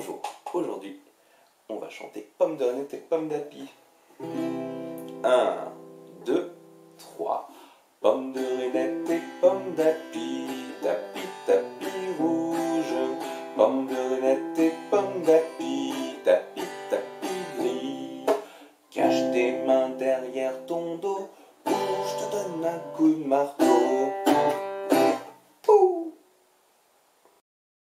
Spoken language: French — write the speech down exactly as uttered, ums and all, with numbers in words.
Bonjour, aujourd'hui on va chanter Pomme de Renette et Pomme d'Api. un, deux, trois. Pomme de Renette et Pomme d'Api, Tapi, Tapi rouge. Pomme de Renette et Pomme d'Api, Tapi, Tapi gris. Cache tes mains derrière ton dos, ou je te donne un coup de marteau.